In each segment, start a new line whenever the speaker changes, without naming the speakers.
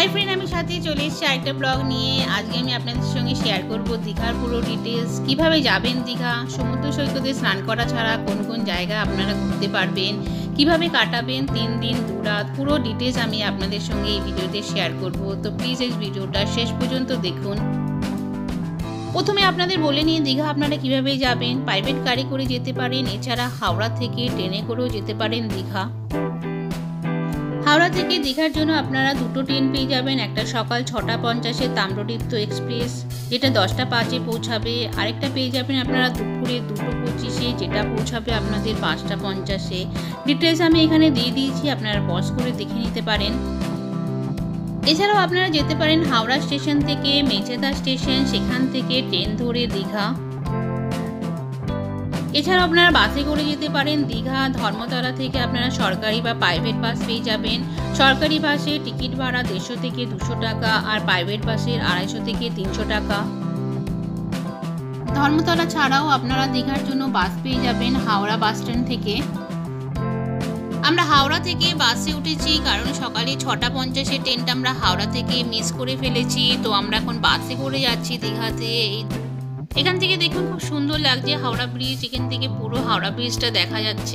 Hi friend, আমি সাথে চলে এসেছি আরেকটা ব্লগ নিয়ে। আজকে আমি আপনাদের সঙ্গে শেয়ার করব দীঘার পুরো ডিটেলস। কিভাবে যাবেন দীঘা, সমুদ্র সৈকতে স্নান করা ছাড়া কোন কোন জায়গা আপনারা ঘুরতে পারবেন, কিভাবে কাটাবেন 3 দিন 2 রাত, পুরো ডিটেলস আমি আপনাদের সঙ্গে এই ভিডিওতে শেয়ার করব। তো প্লিজ এই ভিডিওটা শেষ পর্যন্ত দেখুন। প্রথমে আপনাদের বলে নিয়ে দীঘা আপনারা কিভাবে যাবেন। প্রাইভেট গাড়ি করে যেতে পারেন, এছাড়া হাওড়া থেকে ট্রেনে করেও যেতে পারেন দীঘা। হাওড়া থেকে দীঘার জন্য আপনারা দুটো ট্রেন পেয়ে যাবেন। একটা সকাল 6টা 50-এ তাম্রলিপ্ত এক্সপ্রেস, যেটা 10টা 5-এ পৌঁছাবে। আরেকটা পেয়ে যাবেন আপনারা দুপুরে 2টো 25-এ, যেটা পৌঁছাবে আপনাদের 5টা 50-এ। ডিটেলস আমি এখানে দিয়ে দিয়েছি, আপনারা পজ করে দেখে নিতে পারেন। এছাড়াও আপনারা যেতে পারেন হাওড়া স্টেশন থেকে মেচেদা স্টেশন, সেখান থেকে ট্রেন ধরে দীঘা। এছাড়াও আপনারা বাসে করে যেতে পারেন দীঘা। ধর্মতলা থেকে আপনারা সরকারি বা প্রাইভেট বাস পেয়ে যাবেন। সরকারি বাসে টিকিট ভাড়া 150 থেকে 200 টাকা, আর প্রাইভেট বাসের 250 থেকে 300 টাকা। ধর্মতলা ছাড়াও আপনারা দীঘার জন্য বাস পেয়ে যাবেন হাওড়া বাস স্ট্যান্ড থেকে। আমরা হাওড়া থেকে বাসে উঠেছি, কারণ সকালে 6টা 50-এ ট্রেনটা আমরা হাওড়া থেকে মিস করে ফেলেছি। তো আমরা এখন বাসে করে যাচ্ছি দীঘাতে। এখান থেকে দেখুন খুব সুন্দর লাগছে হাওড়া ব্রিজ, এখান থেকে পুরো হাওড়া ব্রিজটা দেখা যাচ্ছে।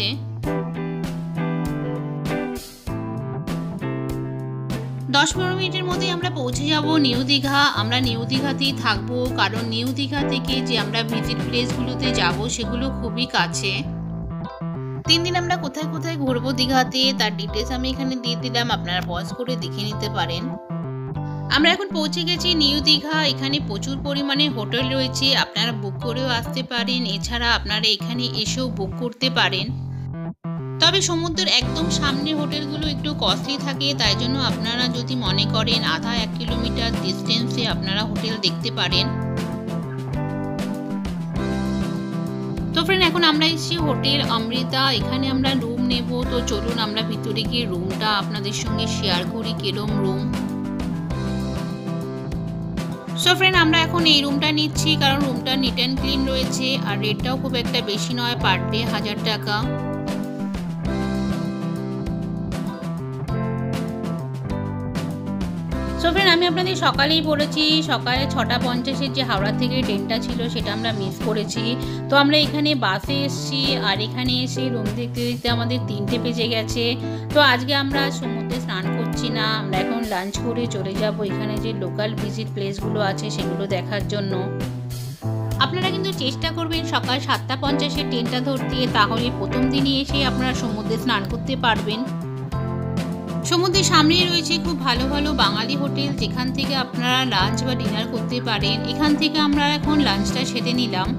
10-15 মিনিটের মধ্যে আমরা পৌঁছে যাব নিউ দীঘা। আমরা নিউ দীঘাতেই থাকবো, কারণ নিউ দীঘা থেকে যে আমরা ভিজিট প্লেসগুলোতে যাব সেগুলো খুবই কাছে। 3 দিন আমরা কোথায় কোথায় ঘুরবো দীঘাতে তার ডিটেলস আমি এখানে দিয়ে দিলাম, আপনারা পজ করে দেখে নিতে পারেন। আমরা এখন পৌঁছে গেছি নিউ দীঘা। এখানে প্রচুর পরিমাণে হোটেল রয়েছে, আপনারা বুক করেও আসতে পারেন। এছাড়া আপনারা এখানে এসেও বুক করতে পারেন। তবে সমুদ্রের একদম সামনে হোটেলগুলো একটু কস্টলি থাকে, তাই জন্য আপনারা যদি মনে করেন আধা 1 কিলোমিটার ডিস্টেন্সে আপনারা হোটেল দেখতে পারেন। তো ফ্রেন্ড, এখন আমরা এসেছি হোটেল অমৃতা, এখানে আমরা রুম নেব। তো চলুন আমরা ভিতরে গিয়ে রুমটা আপনাদের সঙ্গে শেয়ার করি কিরম রুম। সো ফ্রেন্ড, আমরা এখন এই রুমটা নিচ্ছি, কারণ রুমটা নিট অ্যান্ড ক্লিন রয়েছে, আর রেটটাও খুব একটা বেশি নয়, পার ডে 1000 টাকা। সো ফ্রেন্ড, আমি আপনাদের সকালেই বলেছি, সকালে 6টা 50-এর যে হাওড়া থেকে ট্রেনটা ছিল সেটা আমরা মিস করেছি। তো আমরা এখানে বাসে এসেছি, আর এখানে এসে রুম দেখতে দেখতে আমাদের 3টে বেজে গেছে। তো আজকে আমরা সমুদ্রে স্নান করছি না, আমরা এখন লাঞ্চ করে চলে যাব এখানে যে লোকাল ভিজিট প্লেসগুলো আছে সেগুলো দেখার জন্য। আপনারা কিন্তু চেষ্টা করবেন সকাল 7টা 50-এ ট্রেনটা ধরতে, তাহলে প্রথম দিনই এসে আপনারা সমুদ্রে স্নান করতে পারবেন। সমুদ্রের সামনেই রয়েছে খুব ভালো ভালো বাঙালি হোটেল, যেখান থেকে আপনারা লাঞ্চ বা ডিনার করতে পারেন। এখান থেকে আমরা এখন লাঞ্চটা সেরে নিলাম।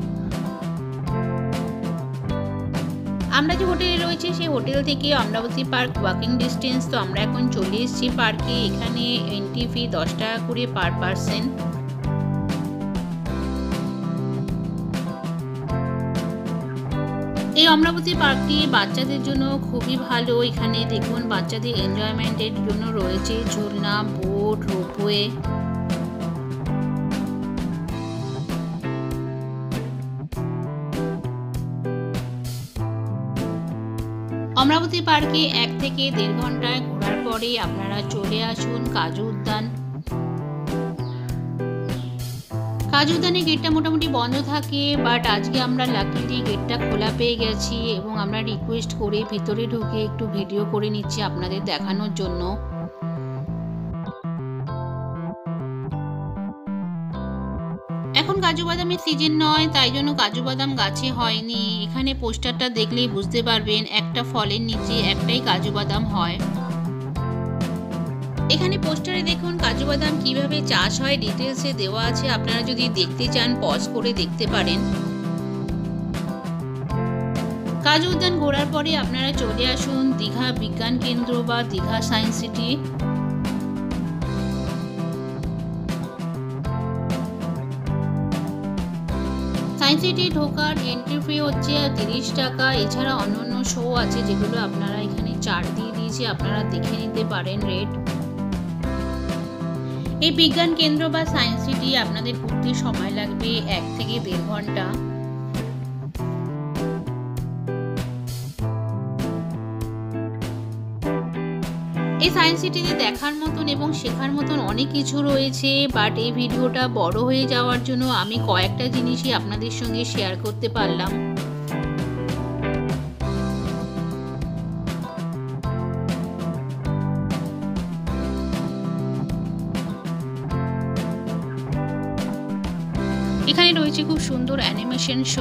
আমরা যে হোটেলে রয়েছে সেই হোটেল থেকে অমরাবতী পার্ক ওয়াকিং ডিস্টেন্স। তো আমরা এখন চলে এসেছি পার্কে। এখানে এন্ট্রি ফি 10 টাকা করে পার পারসন। এই অমরাবতী পার্কটি বাচ্চাদের জন্য খুবই ভালো। এখানে দেখুন বাচ্চাদের এনজয়মেন্টের জন্য রয়েছে ঝুলনা, বোট, রোপওয়ে। অমরাবতী পার্কে 1 থেকে 1.5 ঘন্টায় ঘোরার পরে আপনারা চলে আসুন কাজু উদ্যান। কাজু উদ্যানের গেটটা মোটামুটি বন্ধ থাকে, বাট আজকে আমরা লাকিলি গেটটা খোলা পেয়ে গেছি, এবং আমরা রিকোয়েস্ট করে ভিতরে ঢুকে একটু ভিডিও করে নিচ্ছি আপনাদের দেখানোর জন্য। এখন কাজু বাদামের সিজন নয়, তাই জন্য কাজু বাদাম গাছে হয়নি। এখানে পোস্টারটা দেখলেই বুঝতে পারবেন, একটা ফলের নিচে একটাই কাজু বাদাম হয়। এখানে পোস্টারে দেখুন কাজু বাদাম কিভাবে চাষ হয় ডিটেলসে দেওয়া আছে, আপনারা যদি দেখতে চান পজ করে দেখতে পারেন। কাজু উদ্যান ঘোরার পরে আপনারা চলে আসুন দীঘা বিজ্ঞান কেন্দ্র বা Digha science city. Science city ঢোকার এন্ট্রি ফি হচ্ছে 30 টাকা। এছাড়া অন্যান্য শো আছে যেগুলো আপনারা এখানে চার্ট দিয়ে দিয়েছি, আপনারা দেখে নিতে পারেন রেট। এই বিজ্ঞান কেন্দ্র বা সায়েন্স সিটি আপনাদের ঘুরতে সময় লাগবে 1 থেকে 1.5 ঘন্টা। এই সায়েন্স সিটিতে দেখার মতন এবং শেখার মতন অনেক কিছু রয়েছে, বাট এই ভিডিওটা বড় হয়ে যাওয়ার জন্য আমি কয়েকটা জিনিসই আপনাদের সঙ্গে শেয়ার করতে পারলাম। এখানে রয়েছে খুব সুন্দর অ্যানিমেশন শো।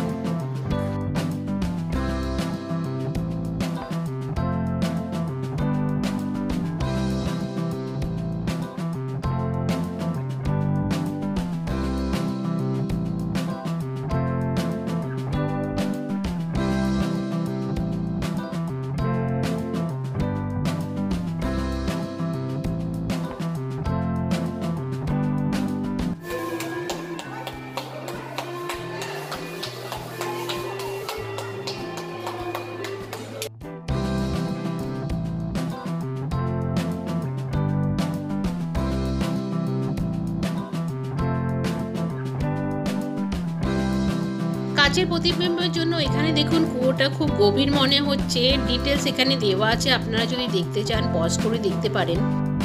কাচের প্রতিবিম্বের জন্য এখানে দেখুন কুয়োটা খুব গভীর মনে হচ্ছে। ডিটেলস এখানে দেওয়া আছে, আপনারা যদি দেখতে চান পজ করে দেখতে পারেন।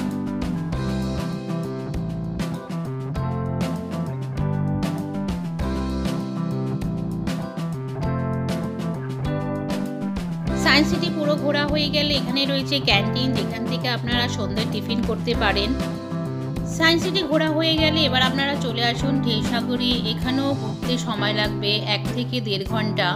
সায়েন্স সিটি পুরো ঘোরা হয়ে গেলে এখানে রয়েছে ক্যান্টিন, যেখান থেকে আপনারা সন্ধ্যায় টিফিন করতে পারেন। সায়েন্স সিটি ঘোরা হয়ে গেলে এবার আপনারা চলে আসুন ঢেউসাগরে। এখানেও ঘুরতে সময় লাগবে 1 থেকে 1.5 ঘন্টা।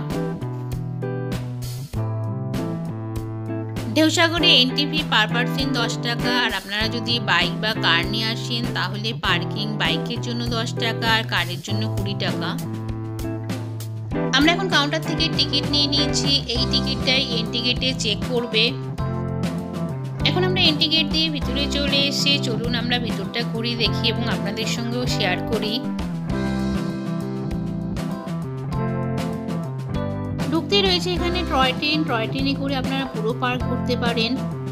ঢেউসাগরে এন্ট্রি ফি পার পার্সন 10 টাকা, আর আপনারা যদি বাইক বা কার নিয়ে আসেন তাহলে পার্কিং বাইকের জন্য 10 টাকা আর কারের জন্য 20 টাকা। আমরা এখন কাউন্টার থেকে টিকিট নিয়ে নিয়েছি। এই টিকিটটাই এন্ট্রি গেটে চেক করবে। এখন আমরা এন্ট্রি গেট দিয়ে ভিতরে চলে এসে চলুন আমরা ভিতরটা ঘুরে দেখি এবং আপনাদের সঙ্গেও শেয়ার করি। ঢুকতে রয়েছে এখানে টয় ট্রেন। টয় ট্রেনে করে আপনারা পুরো পার্ক ঘুরতে পারেন।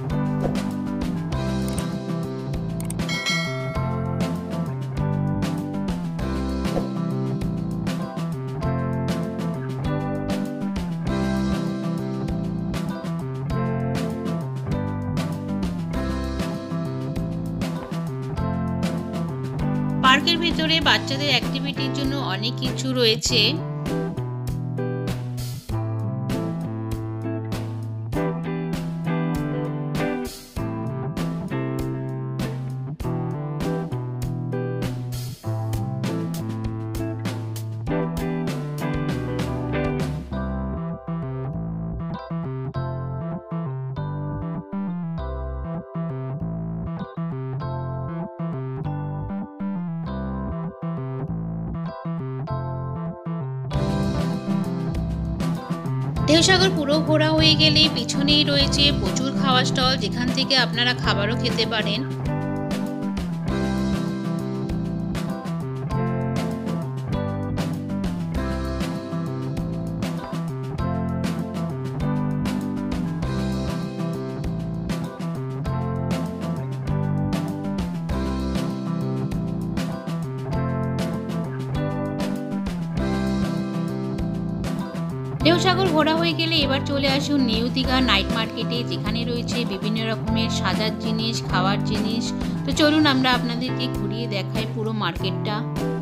পার্কের ভিতরে বাচ্চাদের অ্যাক্টিভিটির জন্য অনেক কিছু রয়েছে। ঢেউসাগর পুরো ঘোরা হয়ে গেলে পিছনেই রয়েছে প্রচুর খাওয়ার স্টল, যেখান থেকে আপনারা খাবারও খেতে পারেন। ঢেউসাগর ঘোরা হয়ে গেলে এবার চলে আসুন নিউ দীঘা নাইট মার্কেটে, যেখানে রয়েছে বিভিন্ন রকমের সাজার জিনিস, খাওয়ার জিনিস। তো চলুন আমরা আপনাদেরকে ঘুরিয়ে দেখাই পুরো মার্কেটটা।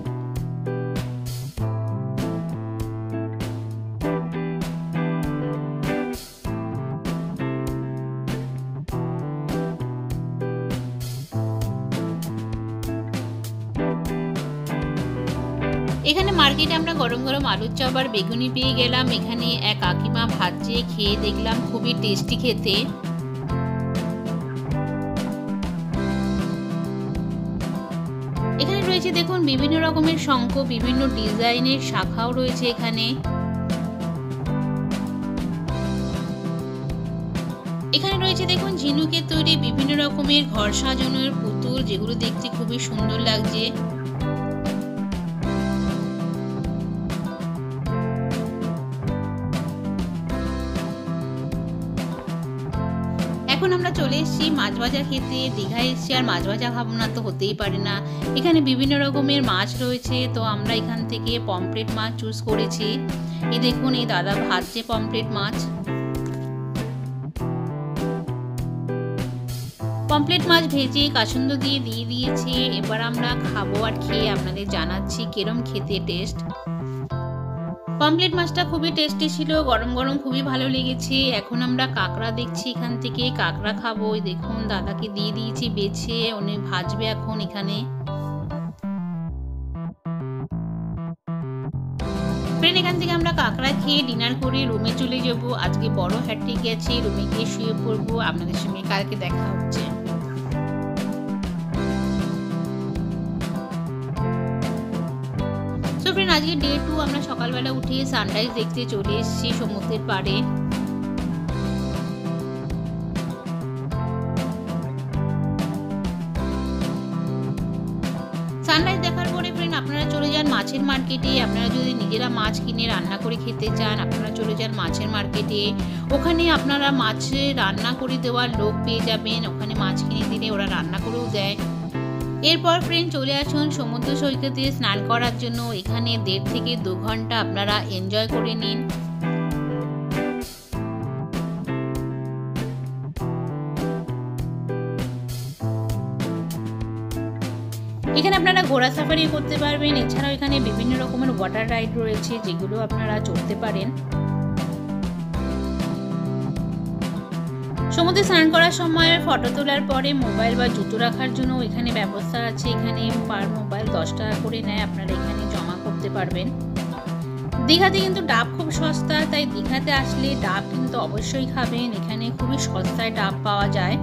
এখানে মার্কেটে আমরা গরম গরম আলুর চপ আর বেগুনি পেয়ে গেলাম। এখানে এক কাকিমা ভাজছে, খেয়ে দেখলাম খুবই টেস্টি খেতে। এখানে রয়েছে দেখুন বিভিন্ন রকমের শঙ্খ, বিভিন্ন ডিজাইনের শাখাও রয়েছে এখানে। এখানে রয়েছে দেখুন ঝিনুকের তৈরি বিভিন্ন রকমের ঘর সাজানোর পুতুল, যেগুলো দেখতে খুবই সুন্দর লাগছে। এখন আমরা চলে এসেছি মাছ ভাজা খেতে। দীঘায় এসেছি আর মাছ ভাজা খাবো না তো হতেই পারে না। এখানে বিভিন্ন রকমের মাছ রয়েছে, তো আমরা এখান থেকে পমফ্রেট মাছ চুজ করেছি। এই দেখুন এই দাদা ভাজছে পমফ্রেট মাছ। পমফ্রেট মাছ ভেজে কাসুন্দ দিয়ে দিয়েছে। এবার আমরা খাবো আর খেয়ে আপনাদের জানাচ্ছি কিরম খেতে টেস্ট। পমফ্রেট মাছটা খুবই টেস্টি ছিল, গরম গরম খুবই ভালো লেগেছে। এখন আমরা কাঁকড়া দেখছি, এখান থেকে কাঁকড়া খাবো। দেখুন দাদাকে দিয়ে দিয়েছি বেছে, উনি ভাজবে এখন এখানে। ফ্রেন্ড এখান থেকে আমরা কাঁকড়া খেয়ে ডিনার করে রুমে চলে যাব। আজকে বড় হ্যাট্রিক গেছে, রুমে গিয়ে শুয়ে পড়বো। আপনাদের সঙ্গে কালকে দেখা হচ্ছে। সো ফ্রেন্ড আজকে ডে 2, আমরা সকালবেলা উঠে সানরাইজ দেখতে চলে এসেছি সমুদ্রের পাড়ে। সানরাইজ দেখার পরে ফ্রেন্ড আপনারা চলে যান মাছের মার্কেটে। আপনারা যদি নিজেরা মাছ কিনে রান্না করে খেতে চান, আপনারা চলে যান মাছের মার্কেটে। ওখানে আপনারা মাছ রান্না করে দেওয়ার লোক পেয়ে যাবেন। ওখানে মাছ কিনে দিলে ওরা রান্না করেও দেয়। এরপর ফ্রেন্ড চলে আসুন সমুদ্র সৈকতে স্নান করার জন্য। এখানে 1.5 থেকে 2 ঘন্টা আপনারা এনজয় করে নিন। এখানে আপনারা ঘোড়া সাফারি করতে পারবেন। এছাড়াও এখানে বিভিন্ন রকমের ওয়াটার রাইড রয়েছে, যেগুলো আপনারা চড়তে পারেন। সমুদ্রে স্নান করার সময় ফটো তোলার পরে মোবাইল বা জুতো রাখার জন্য এখানে ব্যবস্থা আছে। এখানে পার মোবাইল 10 টাকা করে নেয়, আপনারা এখানে জমা করতে পারবেন। দীঘাতে কিন্তু ডাব খুব সস্তা, তাই দীঘাতে আসলে ডাব কিন্তু অবশ্যই খাবেন। এখানে খুবই সস্তায় ডাব পাওয়া যায়।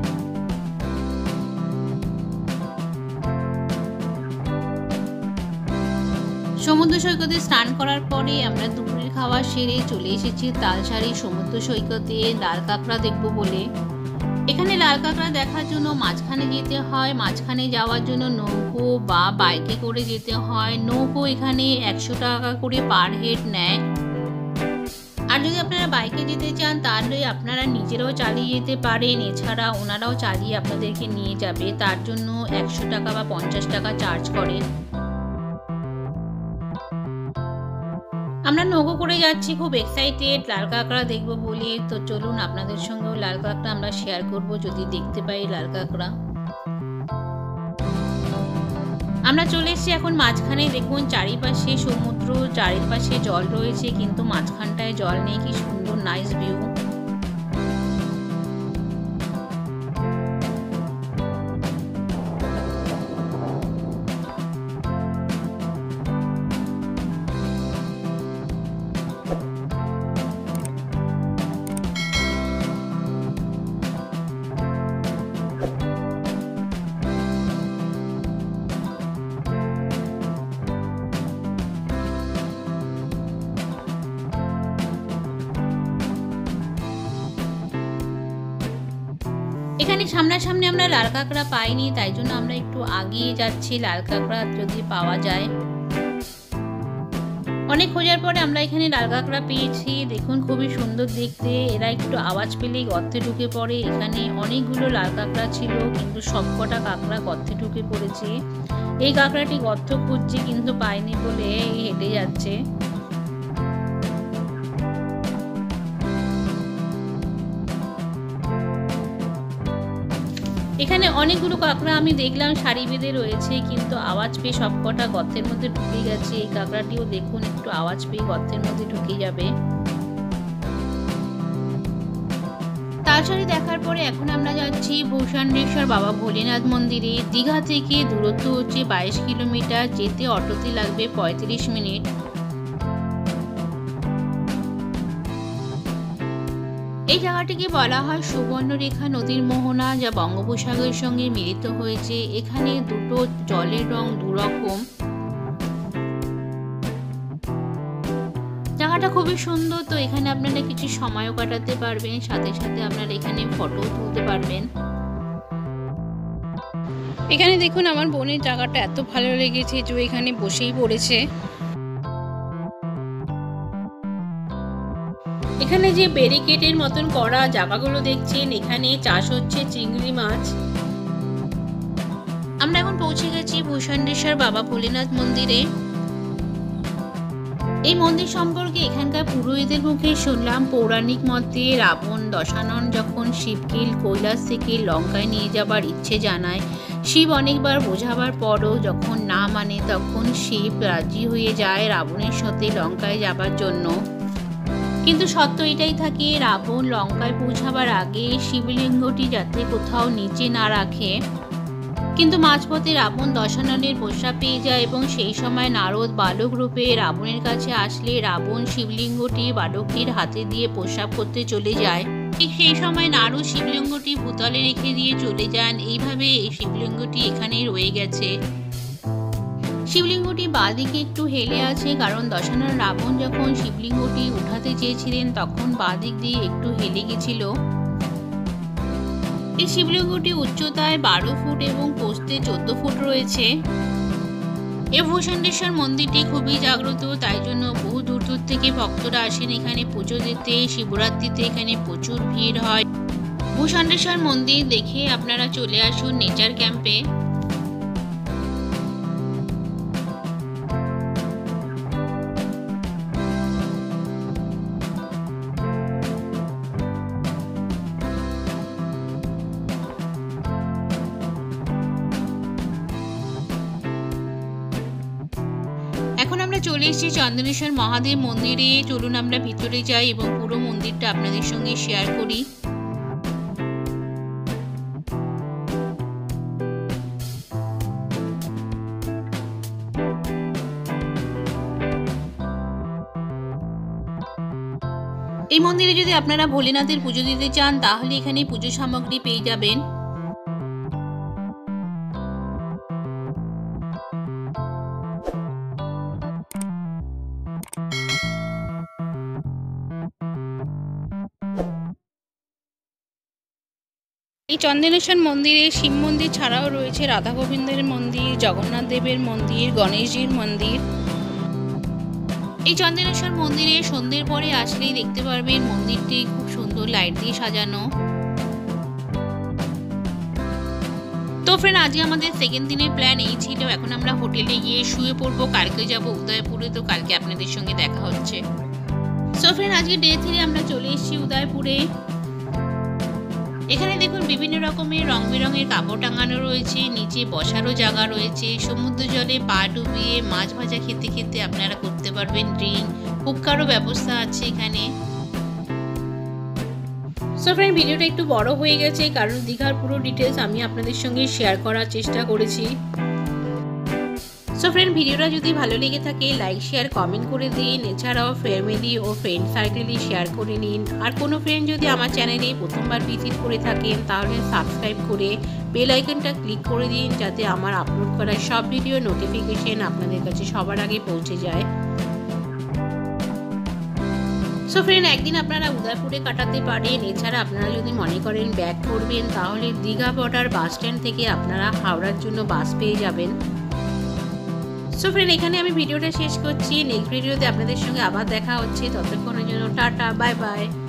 সমুদ্র সৈকতে স্নান করার পরে আমরা দুপুরের খাওয়া সেরে চলে এসেছি তালসারি সমুদ্র সৈকতে লাল কাঁকড়া দেখব বলে। এখানে লাল কাঁকড়া দেখার জন্য মাঝখানে যেতে হয়। মাঝখানে যাওয়ার জন্য নৌকো বা বাইকে করে যেতে হয়। নৌকো এখানে 100 টাকা করে পার হেড নেয়। আর যদি আপনারা বাইকে যেতে চান তাহলে আপনারা নিজেরাও চালিয়ে যেতে পারেন। এছাড়া ওনারাও চালিয়ে আপনাদেরকে নিয়ে যাবে, তার জন্য 100 টাকা বা 50 টাকা চার্জ করে। আমরা নৌকো করে যাচ্ছি, খুব এক্সাইটেড লাল কাঁকড়া দেখবো বলে। তো চলুন আপনাদের সঙ্গেও লাল কাঁকড়া আমরা শেয়ার করব যদি দেখতে পাই লাল কাঁকড়া। আমরা চলে এসেছি এখন মাঝখানে। দেখুন চারিপাশে সমুদ্র, চারিপাশে জল রয়েছে, কিন্তু মাঝখানটায় জল নেই। কি সুন্দর নাইস ভিউ। এখানে সামনাসামনি আমরা লাল কাঁকড়া পাইনি, তাই জন্য আমরা একটু আগিয়ে যাচ্ছি লাল কাঁকড়া যদি পাওয়া যায়। অনেক খোঁজার পরে আমরা এখানে লাল কাঁকড়া পেয়েছি। দেখুন খুবই সুন্দর দেখতে। এরা একটু আওয়াজ পেলেই গর্তে ঢুকে পড়ে। এখানে অনেকগুলো লাল কাঁকড়া ছিল, কিন্তু সবকটা কাঁকড়া গর্তে ঢুকে পড়েছে। এই কাঁকড়াটি গর্ত খুঁজছে কিন্তু পায়নি বলে হেঁটে যাচ্ছে। এখানে অনেকগুলো কাঁকড়া আমি দেখলাম সারি বেঁধে রয়েছে, কিন্তু আওয়াজ পেয়ে সবকটা গর্তের মধ্যে ঢুকে গেছে। এই কাঁকড়াটিও দেখুন একটু আওয়াজ পেয়ে গর্তের মধ্যে ঢুকে যাবে। তালসারি দেখার পরে এখন আমরা যাচ্ছি ভূষণেশ্বর বাবা ভোলেনাথ মন্দিরে। দীঘা থেকে দূরত্ব হচ্ছে 22 কিলোমিটার, যেতে অটোতে লাগবে 35 মিনিট। এই জায়গাটিকে বলা হয় সুবর্ণরেখা নদীর মোহনা, যা বঙ্গোপসাগরের সঙ্গে মিলিত হয়েছে। এখানে দুটো জলের রং দুরকম। জায়গাটা খুবই সুন্দর। তো এখানে আপনারা কিছু সময়ও কাটাতে পারবেন, সাথে সাথে আপনারা এখানে ফটো তুলতে পারবেন। এখানে দেখুন আমার বোনের জায়গাটা এত ভালো লেগেছে যে এখানে বসেই পড়েছে। এখানে যে ব্যারিকেডের মতন করা জায়গাগুলো দেখছেন, এখানে চাষ হচ্ছে চিংড়ি মাছ। আমরা এখন পৌঁছে গেছি ভূষণেশ্বর বাবা ভোলেনাথ মন্দিরে। এই মন্দির সম্পর্কে এখানকার পুরোহিতদের মুখে শুনলাম, পৌরাণিক মতে রাবণ দশানন যখন শিবকে কৈলাস থেকে লঙ্কায় নিয়ে যাবার ইচ্ছে জানায়, শিব অনেকবার বোঝাবার পরও যখন না মানে, তখন শিব রাজি হয়ে যায় রাবণের সাথে লঙ্কায় যাবার জন্য। কিন্তু সত্য এটাই থাকে, রাবণ লঙ্কায় পৌঁছাবার আগে শিবলিঙ্গটি যাতে কোথাও নিচে না রাখে। কিন্তু মাঝপথে রাবণ দশাননের প্রস্রাব পেয়ে যায় এবং সেই সময় নারদ বালক রূপে রাবণের কাছে আসলে রাবণ শিবলিঙ্গটি বালকটির হাতে দিয়ে প্রস্রাব করতে চলে যায়। ঠিক সেই সময় নারদ শিবলিঙ্গটি ভূতলে রেখে দিয়ে চলে যান। এইভাবে এই শিবলিঙ্গটি এখানে রয়ে গেছে। শিবলিঙ্গটি বাঁদিকে একটু হেলে আছে, কারণ দশানন রাবণ যখন শিবলিঙ্গটি উঠাতে চেয়েছিলেন তখন বাঁদিক দিয়ে একটু হেলে গেছিল। এই শিবলিঙ্গটি উচ্চতায় 12 ফুট এবং প্রস্থে 14 ফুট রয়েছে। এই ভূষণ্ডেশ্বর মন্দিরটি খুবই জাগ্রত, তাই জন্য বহু দূর দূর থেকে ভক্তরা আসেন এখানে পুজো দিতে। শিবরাত্রিতে এখানে প্রচুর ভিড় হয়। ভূষণ্ডেশ্বর মন্দির দেখে আপনারা চলে আসুন নেচার ক্যাম্পে। এখন আমরা চলে এসেছি চন্দনেশ্বর মহাদেব মন্দিরে। চলুন আমরা ভিতরে যাই এবং পুরো মন্দিরটা আপনাদের সঙ্গে শেয়ার করি। এই মন্দিরে যদি আপনারা ভোলেনাথের পুজো দিতে চান তাহলে এখানে পুজো সামগ্রী পেয়ে যাবেন। এই চন্দনেশ্বর মন্দিরে শিব মন্দির ছাড়াও রয়েছে রাধা গোবিন্দের মন্দির, জগন্নাথ দেবের মন্দির, গণেশজির মন্দির। এই চন্দনেশ্বর মন্দিরে সন্ধ্যের পরে আসলেই দেখতে পারবেন মন্দিরটি খুব সুন্দর লাইট দিয়ে সাজানো। তো ফ্রেন্ড, আজকে আমাদের সেকেন্ড দিনের প্ল্যান এই ছিল। এখন আমরা হোটেলে গিয়ে শুয়ে পড়বো। কালকে যাব উদয়পুরে, তো কালকে আপনাদের সঙ্গে দেখা হচ্ছে। সো ফ্রেন্ড, আজকে ডে 3 আমরা চলে এসেছি উদয়পুরে। এখানে দেখুন বিভিন্ন রকমের রং বেরঙের কাপড় টাঙানো রয়েছে, নিচে বসারও জায়গা রয়েছে। সমুদ্র জলে পা ডুবিয়ে মাছ ভাজা খেতে খেতে আপনারা করতে পারবেন ড্রিঙ্ক। হুক্কারও ব্যবস্থা আছে এখানে। সো ফ্রেন্ড, ভিডিওটা একটু বড় হয়ে গেছে, কারণ দীঘার পুরো ডিটেলস আমি আপনাদের সঙ্গে শেয়ার করার চেষ্টা করেছি। সো ফ্রেন্ড, ভিডিওটা যদি ভালো লেগে থাকে লাইক শেয়ার কমেন্ট করে দিন। এছাড়াও ফ্যামিলি ও ফ্রেন্ড সার্কেলে শেয়ার করে নিন। আর কোনো ফ্রেন্ড যদি আমার চ্যানেলে প্রথমবার ভিজিট করে থাকেন তাহলে সাবস্ক্রাইব করে বেল আইকনটা ক্লিক করে দিন, যাতে আমার আপলোড করা সব ভিডিও নোটিফিকেশন আপনাদের কাছে সবার আগে পৌঁছে যায়। সো ফ্রেন্ড, একদিন আপনারা উদয়পুরে কাটাতে পারেন। এছাড়া আপনারা যদি মনে করেন ব্যাক করবেন তাহলে দীঘা বর্ডার বাস স্ট্যান্ড থেকে আপনারা হাওড়ার জন্য বাস পেয়ে যাবেন। সো ফ্রেন্ড, এখানে আমি ভিডিওটা শেষ করছি। নেক্সট ভিডিওতে আপনাদের সঙ্গে আবার দেখা হচ্ছে। ততক্ষণের জন্য টাটা, বাই বাই।